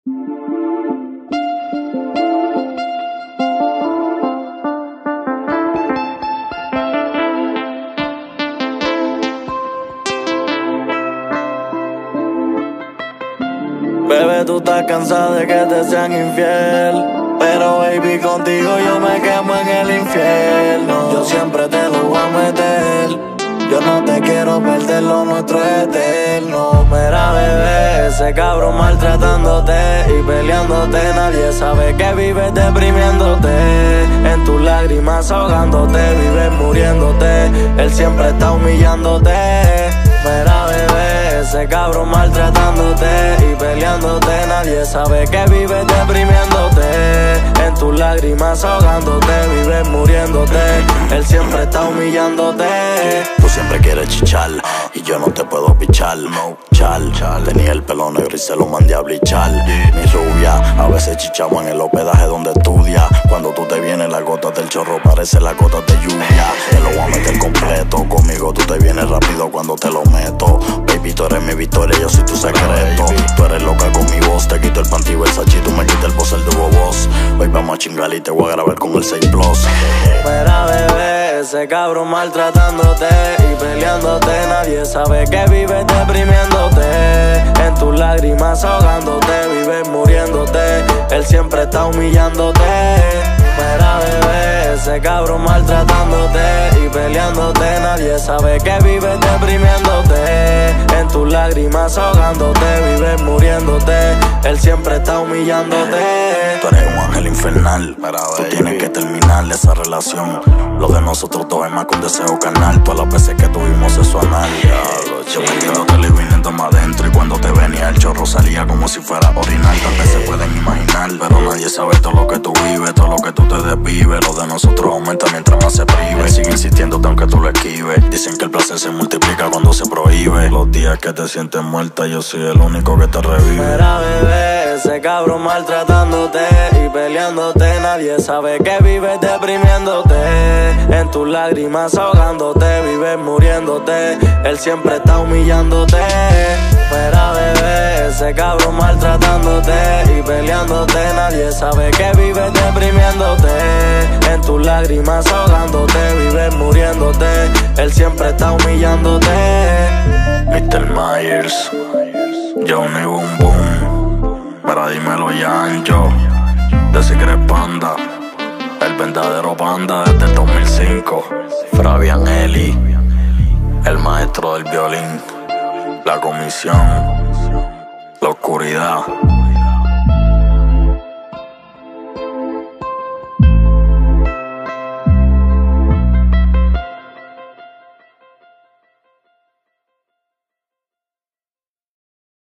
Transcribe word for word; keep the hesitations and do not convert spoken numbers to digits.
Bebé, tú estás cansada de que te sean infiel, pero baby, contigo yo me quemo en el infierno. Yo siempre te lo voy a meter, yo no te quiero perder, lo nuestro es eterno. Mira, bebé, ese cabrón maltratándote y peleándote, nadie sabe que vives deprimiéndote. En tus lágrimas ahogándote, vives muriéndote, él siempre está humillándote. Mira, bebé, ese cabrón maltratándote y peleándote, nadie sabe que vives deprimiéndote. En tus lágrimas ahogándote, vives muriéndote, él siempre está humillándote. Tú siempre quieres chichar y yo no te puedo pichar, no, chal, chal. Tenía el pelo negro y se lo mandé a blichar. Mi rubia, a veces chichamos en el hospedaje donde estudia. Cuando tú te vienes las gotas del chorro parece las gotas de lluvia. Te lo voy a meter completo, conmigo tú te vienes rápido cuando te lo meto. Baby, tú eres mi victoria, yo soy tu secreto. Tú eres loca con mi voz, te quito el panty Versace, tú me quitas el boss, el dúo voz. Hoy vamos a chingar y te voy a grabar con el seis plus. Mira, bebé, ese cabrón maltratándote y peleándote, nadie sabe que vives deprimiéndote. En tus lágrimas ahogándote, vives muriéndote, él siempre está humillándote. Mira, bebé, ese cabrón maltratándote y peleándote, nadie sabe que vives deprimiéndote. En tus lágrimas ahogándote, vives muriéndote, él siempre está humillándote. Tú eres un ángel infernal, tú tienes que terminar esa relación. Lo de nosotros dos es más que un deseo carnal. Todas las veces que tuvimos sexo anal, yo metiéndote le viniendo más adentro. Y cuando te venía el chorro salía como si fuera original. Tal vez se pueden imaginar, pero nadie sabe todo lo que tú vives, todo lo que tú te desvives. Lo de nosotros aumenta mientras más se prive. Sigue insistiéndote aunque tú lo esquives. Dicen que el placer se multiplica cuando se prohíbe. Los días que te sientes muerta, yo soy el único que te revive. Mira, bebé, ese cabrón maltratándote y peleándote, nadie sabe que vives deprimiéndote. En tus lágrimas ahogándote, vives muriéndote, él siempre está humillándote. Mira, bebé, ese cabrón maltratándote y peleándote, nadie sabe que vives deprimiéndote. En tus lágrimas ahogándote, vives muriéndote, él siempre está humillándote. mister Myers, Johnny Boom Boom, para dímelo Yancho, de Secret Panda, el verdadero panda desde el dos mil cinco. Fabian Eli, el maestro del violín, la comisión, la oscuridad.